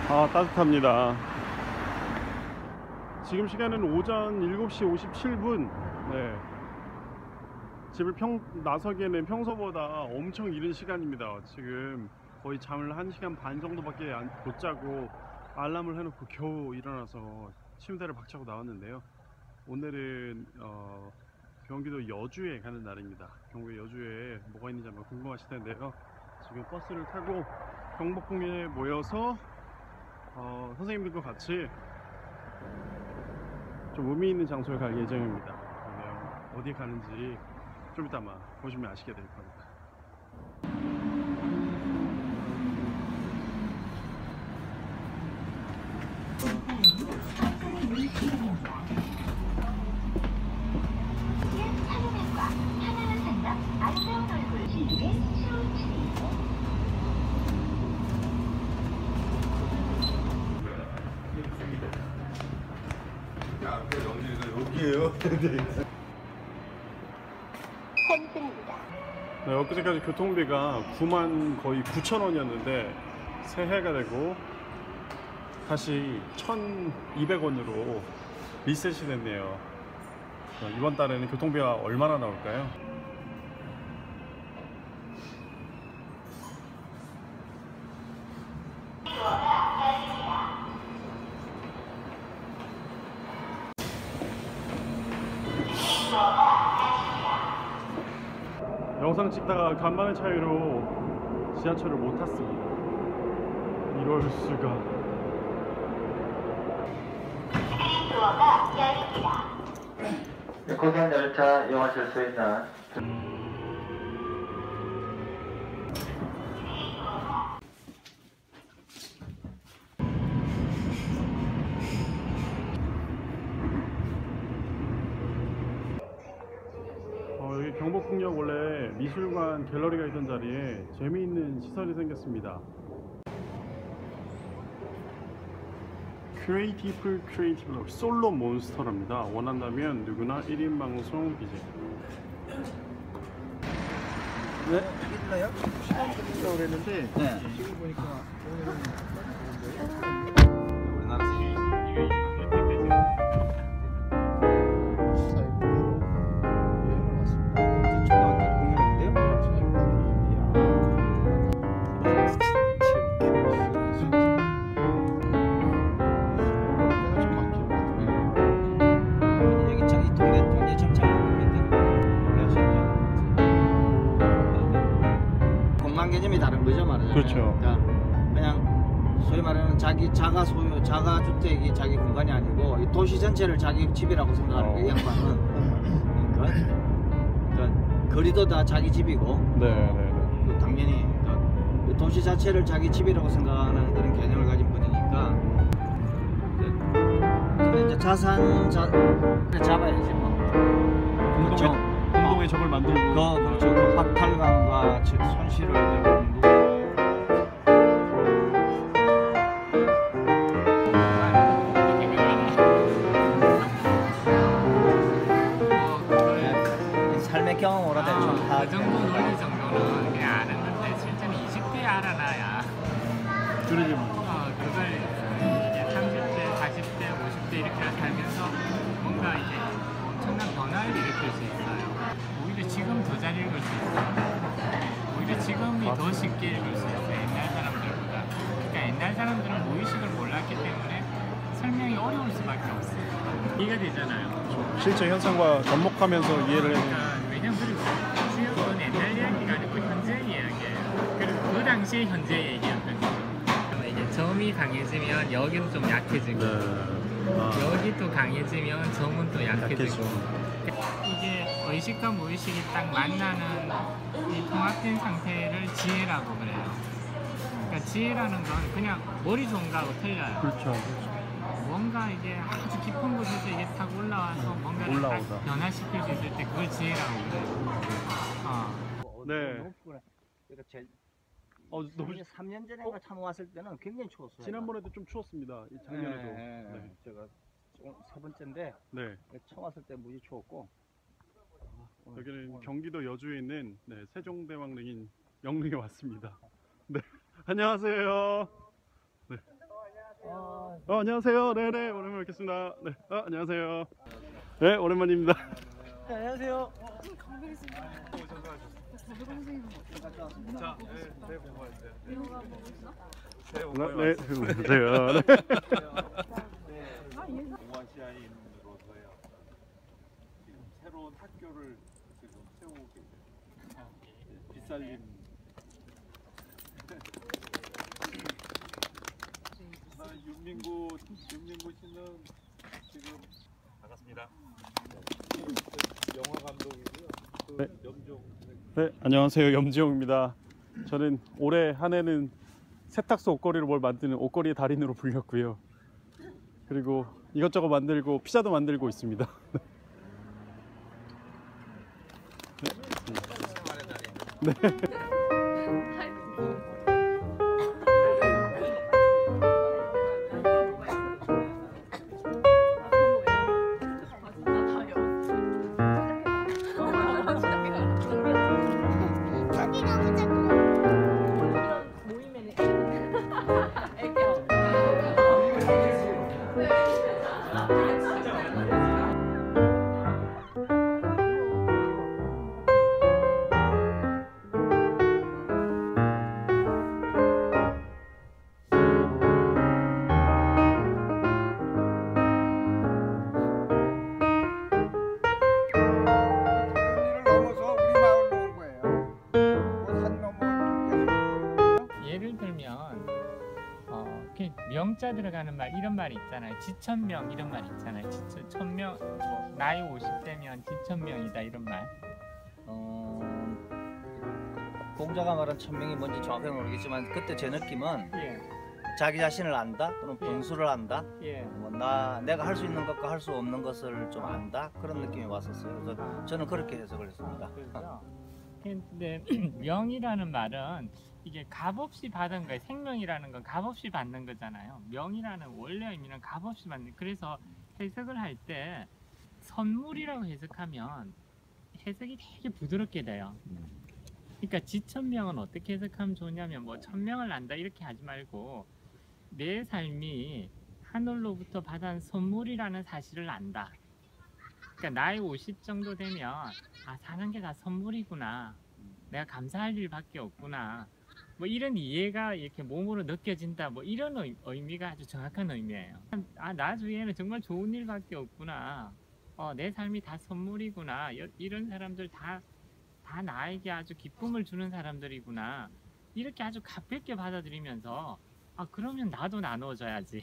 아, 따뜻합니다. 지금 시간은 오전 7시 57분. 네. 집을 나서기에는 평소보다 엄청 이른 시간입니다. 지금 거의 잠을 1시간 반 정도밖에 못 자고 알람을 해놓고 겨우 일어나서 침대를 박차고 나왔는데요. 오늘은 경기도 여주에 가는 날입니다. 경기도 여주에 뭐가 있는지 아마 궁금하실 텐데요. 지금 버스를 타고 경복궁에 모여서 선생님들과 같이 좀 의미 있는 장소에 갈 예정입니다. 그러면 어디 가는지 좀 이따 아마 보시면 아시게 될 겁니다. 여기에요? 네, 엊그제까지 교통비가 9만 거의 9천 원이었는데 새해가 되고 다시 1,200원으로 리셋이 됐네요. 이번 달에는 교통비가 얼마나 나올까요? 영상 찍다가 간만의 차이로 지하철을 못 탔습니다. 이럴 수가. 고속 열차 이용하실 수 있는 여기 경복궁역 원래 미술관 갤러리가 있던 자리에 재미있는 시설이 생겼습니다. 크리에이티브 솔로 몬스터랍니다. 원한다면 누구나 1인 방송 BJ. 네? 있나요? 시간 걸린다고 그랬는데 네. 지금 보니까 오늘은 우리나라 사회부로 여행을 왔습니다. 초등학교 공연인데요. 여기 저기 동네 쪽에 정착입니다. 공간 개념이 다른 거죠, 말하자면. 그렇죠. 그러니까 그냥 소위 말하는 자기 자가 소유, 자가 주택이 자기 공간이 아니고 이 도시 전체를 자기 집이라고 생각하는 그 양반은. 그러니까 거리도 다 자기 집이고. 네네네. 그 당연히 그 도시 자체를 자기 집이라고 생각하는 그런 개념을 가진 분이니까. 근데 이제 잡아야지 뭐. 공동의 적을 만들고. 그렇죠. 그 박탈감과 손실을 공부. 삶의 경험으로 대충 다. 그 정도 논리 정도는 그냥 아는 건데 실제는 20대에 알아놔야 그러게 그걸 이제 30대, 40대, 50대 이렇게 살면서 뭔가 이제 엄청난 변화를 일으킬 수 있어요. 오히려 지금 더 잘 읽을 수 있어요. 오히려 지금이 더 쉽게 읽을 수 있어요. 옛날 사람들보다. 그러니까 옛날 사람들은 무의식을 몰랐기 때문에 설명이 어려울 수밖에 없어요. 이해가 되잖아요. 실제 현상과 접목하면서 이해를 해야 그러니까 왜냐면 그건 옛날 이야기가 아니고 현재 이야기예요. 그리고 그 당시에 현재 얘기였거든요. 그러면 이제 점이 강해지면 여기는 좀 약해지고 여기 또 강해지면 점은 또 약해지고. 이게 의식과 무의식이 딱 만나는 이 통합된 상태를 지혜라고 그래요. 그러니까 지혜라는 건 그냥 머리 좋은 거하고 틀려요. 그렇죠. 뭔가 이게 아주 깊은 곳에서 이게 탁 올라와서 뭔가를 올라오다. 딱 변화시킬 수 있을 때 그걸 지혜라고 그래요. 네. 그러니까 제일 너무 3년 전에 처음 왔을 때는 굉장히 추웠어요. 지난번에도 좀 추웠습니다. 이 작년에도. 네. 제가 세 번째인데 네. 처음 왔을 때 무지 추웠고. 여기는 경기도 여주에 있는 세종대왕릉인 영릉에 왔습니다. 네. 안녕하세요. 네. 안녕하세요. 네네, 오랜만에 뵙겠습니다. 네, 안녕하세요. 네, 오랜만입니다. 네, 안녕하세요. 네, 안녕하세요. 동아시아인으로서요. 지금 새로운 학교를 지금 세우고 계세요. 빗살림. 윤민구 씨는 지금 반갑습니다. 영화 감독이고요. 네. 염종. 네, 안녕하세요. 염지용입니다. 저는 올해 한 해는 세탁소 옷걸이로 뭘 만드는 옷걸이의 달인으로 불렸고요. 그리고 이것저것 만들고 피자도 만들고 있습니다. 네. 예를 들면 이렇게 명자 들어가는 말 이런 말 있잖아요. 지천명 이런 말 있잖아요. 천명 뭐 나이 50대면 지천명이다 이런 말. 공자가 말한 천명이 뭔지 정확하게 모르겠지만 그때 제 느낌은 예, 자기 자신을 안다 또는 예. 분수를 안다. 예. 뭐 내가 할 수 있는 것과 할 수 없는 것을 좀 안다 그런 느낌이 왔었어요. 그래서 저는 그렇게 해석을 했습니다. 그렇죠. 근데 명이라는 말은 이게 값없이 받은 거예요. 생명이라는 건 값없이 받는 거잖아요. 명이라는 원래 의미는 값없이 받는. 그래서 해석을 할 때 선물이라고 해석하면 해석이 되게 부드럽게 돼요. 그러니까 지천명은 어떻게 해석하면 좋냐면 뭐 천명을 안다 이렇게 하지 말고 내 삶이 하늘로부터 받은 선물이라는 사실을 안다. 그러니까 나이 50 정도 되면 사는 게 다 선물이구나. 내가 감사할 일밖에 없구나. 뭐 이런 이해가 이렇게 몸으로 느껴진다. 뭐 이런 의미가 아주 정확한 의미예요. 나 주위에는 정말 좋은 일밖에 없구나. 내 삶이 다 선물이구나. 이런 사람들 다 나에게 아주 기쁨을 주는 사람들이구나. 이렇게 아주 가볍게 받아들이면서 그러면 나도 나눠줘야지.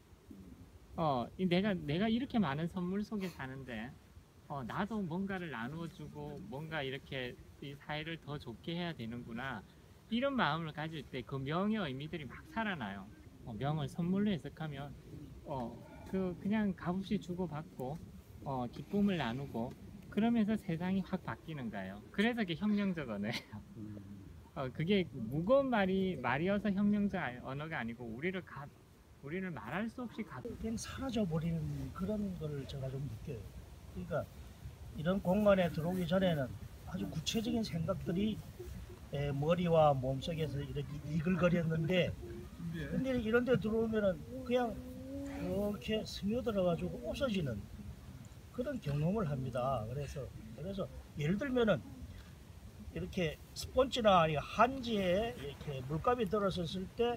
내가 이렇게 많은 선물 속에 사는데 나도 뭔가를 나누어주고 뭔가 이렇게 이 사회를 더 좋게 해야 되는구나. 이런 마음을 가질 때 그 명의 의미들이 막 살아나요. 명을 선물로 해석하면 그냥 값없이 주고받고 기쁨을 나누고 그러면서 세상이 확 바뀌는 거예요. 그래서 그게 혁명적 언어예요. 그게 무거운 말이어서 혁명적 언어가 아니고 우리를 말할 수 없이 그냥 사라져버리는 그런 걸 제가 좀 느껴요. 그러니까 이런 공간에 들어오기 전에는 아주 구체적인 생각들이 머리와 몸속에서 이렇게 이글거렸는데 근데 이런 데 들어오면은 그냥 이렇게 스며들어가지고 없어지는 그런 경험을 합니다. 그래서 예를 들면은 이렇게 스펀지나 한지에 이렇게 물감이 들어섰을 때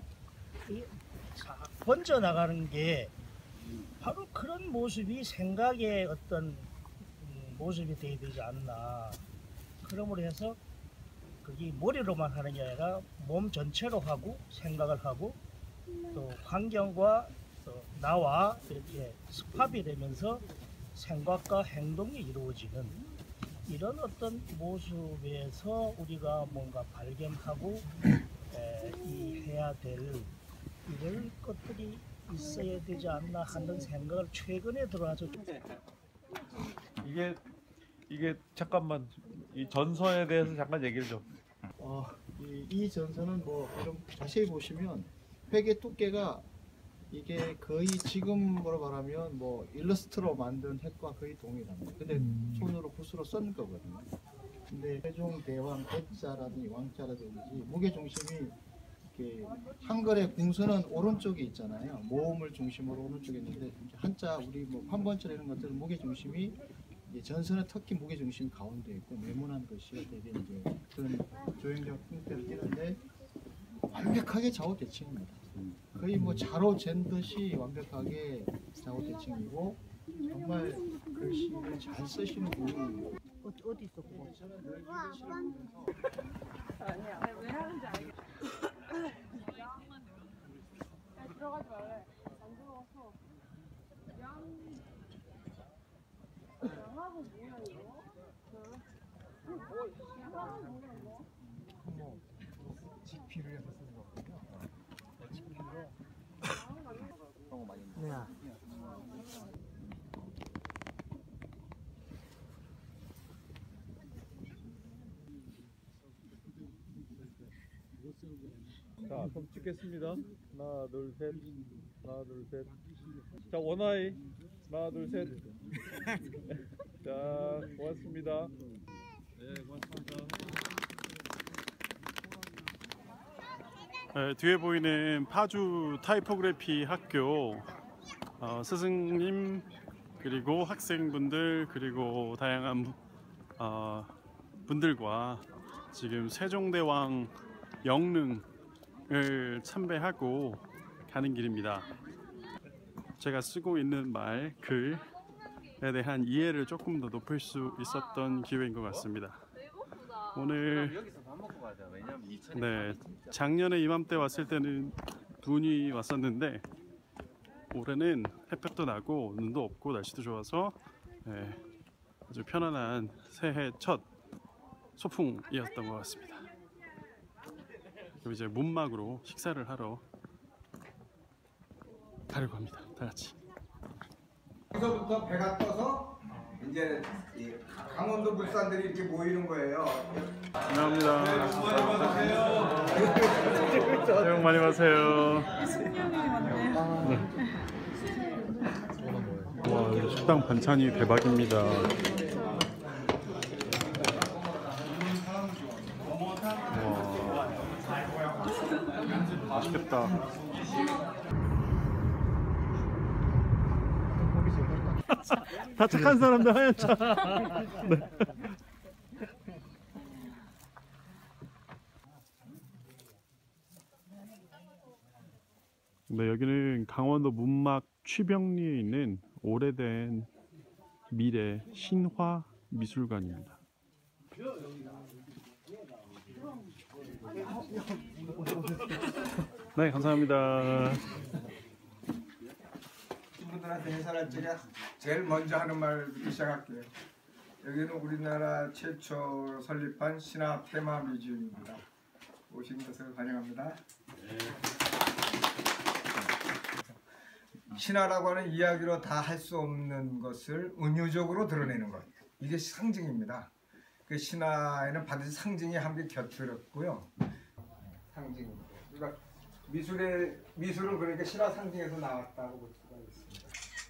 번져 나가는 게 바로 그런 모습이 생각의 어떤 모습이 되어야 되지 않나. 그러므로 해서 그게 머리로만 하는 게 아니라 몸 전체로 하고 생각을 하고 또 환경과 또 나와 이렇게 스팝이 되면서 생각과 행동이 이루어지는 이런 어떤 모습에서 우리가 뭔가 발견하고 해야 될 이럴 것들이 있어야 되지 않나 하는 생각을 최근에 들어와서 이게 잠깐만 이 전서에 대해서 잠깐 얘기를 좀. 이 전선은 뭐 좀 자세히 보시면 획의 두께가 이게 거의 지금으로 말하면 뭐 일러스트로 만든 획과 거의 동일합니다. 근데 손으로 붓으로 쓴 거거든요. 근데 세종 대왕 대자라든지 왕자라든지 무게 중심이 이렇게 한글의 궁서는 오른쪽에 있잖아요. 모음을 중심으로 오른쪽에 있는데 이제 한자 우리 뭐 판본절 이런 것들은 무게 중심이 이제 전선은 특히 무게 중심이 가운데 있고 네모난 글씨가 되게 이제 그런 조형적 형태를 띠는데 완벽하게 좌우 대칭입니다. 거의 뭐 자로 잰 듯이 완벽하게 좌우 대칭이고 정말 글씨를 잘 쓰시는 분이 어디 있어 그거? 들어가지 말래. 안 들어가서. 양하고 뭐야 이거? 양하고 뭐야 이거? 뭐 지피를 해서 쓰는 거거든요. 지피로 그런 거 많이 네. 자, 그럼 찍겠습니다. 하나, 둘, 셋. 하나, 둘, 셋. 자, 원아이. 하나, 둘, 셋. 자, 고맙습니다. 네, 고맙습니다. 네, 뒤에 보이는 파주 타이포그래피 학교 스승님 그리고 학생분들 그리고 다양한 분들과 지금 세종대왕 영릉을 참배하고 가는 길입니다. 제가 쓰고 있는 말, 글에 대한 이해를 조금 더 높일 수 있었던 기회인 것 같습니다. 오늘 네, 작년에 이맘때 왔을 때는 눈이 왔었는데 올해는 햇볕도 나고 눈도 없고 날씨도 좋아서 네, 아주 편안한 새해 첫 소풍이었던 것 같습니다. 그리고 이제 문막으로 식사를 하러 가려고 합니다. 다 같이. 여기서부터 배가 떠서 이제 이 강원도 물산들이 이렇게 모이는 거예요. 감사합니다. 새해 복 많이 받으세요. 와, 식당 반찬이 대박입니다. 와, 맛있겠다. 다 착한 사람들 하얀 차. 네. 네, 여기는 강원도 문막 취병리에 있는 오래된 미래 신화 미술관입니다. 네, 감사합니다. 친구들한테 인사할 적에 제일 먼저 하는 말부터 시작할게요. 여기는 우리나라 최초 설립한 신화 테마 뮤지엄입니다. 오신 것을 환영합니다. 신화라고 하는 이야기로 다 할 수 없는 것을 은유적으로 드러내는 것, 이게 상징입니다. 그 신화에는 반드시 상징이 함께 곁들였고요. 상징. 그러니까 미술은 그러니까 신화 상징에서 나왔다고 볼 수가 있습니다.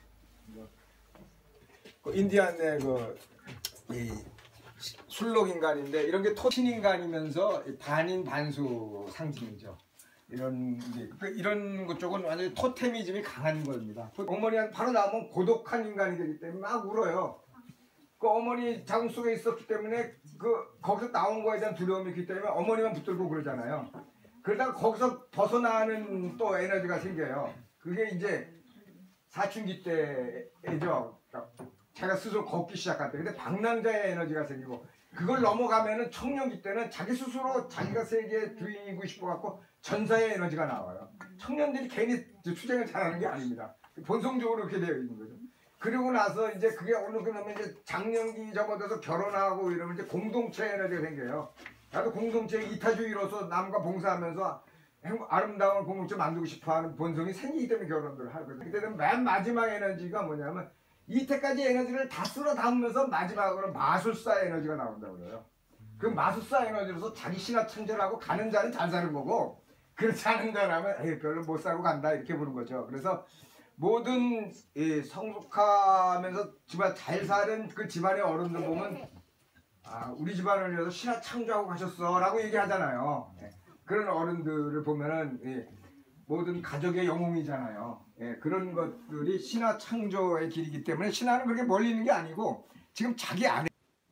그 인디안의 이 술록 인간인데 이런 게 토신 인간이면서 반인 반수 상징이죠. 이런 것 쪽은 완전히 토테미즘이 강한 겁니다. 어머니한테 바로 나오면 고독한 인간이 되기 때문에 막 울어요. 그 어머니 자궁 속에 있었기 때문에 거기서 나온 거에 대한 두려움이 있기 때문에 어머니만 붙들고 그러잖아요. 그러다가 거기서 벗어나는 또 에너지가 생겨요. 그게 이제 사춘기 때죠. 그러니까 제가 스스로 걷기 시작할 때. 근데 방랑자의 에너지가 생기고 그걸 넘어가면은 청년기 때는 자기 스스로 자기가 세계에 주인이고 싶어갖고 전사의 에너지가 나와요. 청년들이 괜히 투쟁을 잘하는 게 아닙니다. 본성적으로 그렇게 되어 있는 거죠. 그리고 나서 이제 그게 어느 정도 이제 장년기 접어들어서 결혼하고 이러면 이제 공동체 에너지가 생겨요. 나도 공동체 이타주의로서 남과 봉사하면서 아름다운 공동체 만들고 싶어하는 본성이 생기기 때문에 결혼들을 하거든요. 그때는 맨 마지막 에너지가 뭐냐면 이때까지 에너지를 다 쓸어 담으면서 마지막으로 마술사 에너지가 나온다고 그래요. 그 마술사 에너지로서 자기 신화 창조하고 가는 자는 잘 사는 거고 그렇지 않은 자라면 별로 못 살고 간다 이렇게 보는 거죠. 그래서 모든 성숙하면서 집안 잘 사는 그 집안의 어른들 보면 우리 집안을 위해서 신화 창조하고 가셨어 라고 얘기하잖아요. 그런 어른들을 보면은 모든 가족의 영웅이잖아요. 예, 그런 것들이 신화 창조의 길이기 때문에 신화는 그렇게 멀리 있는 게 아니고 지금 자기 안에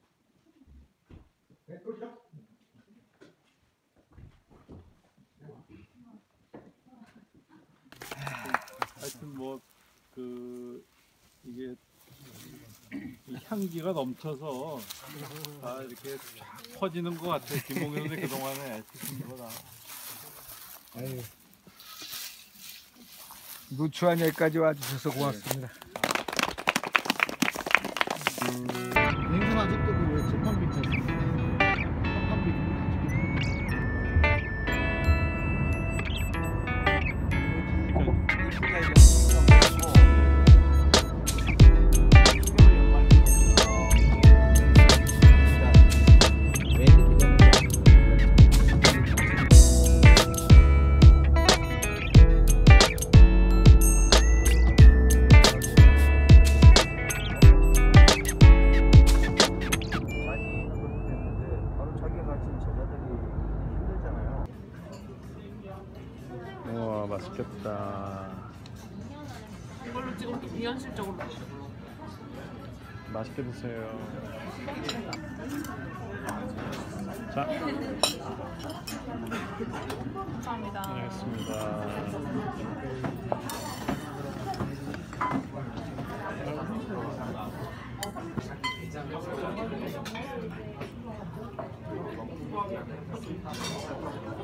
하여튼 뭐 이게 이 향기가 넘쳐서 다 이렇게 쫙 퍼지는 것 같아. 김봉현 선생 그동안에 애쓰신 거다. 누추한 여기까지 와주셔서 고맙습니다. 냉선 아직도 그 재판비 있잖아요. 우와 맛있겠다. 이걸로 찍으면 또 비현실적으로 맛있게 드세요. 자, 감사합니다. 알겠습니다.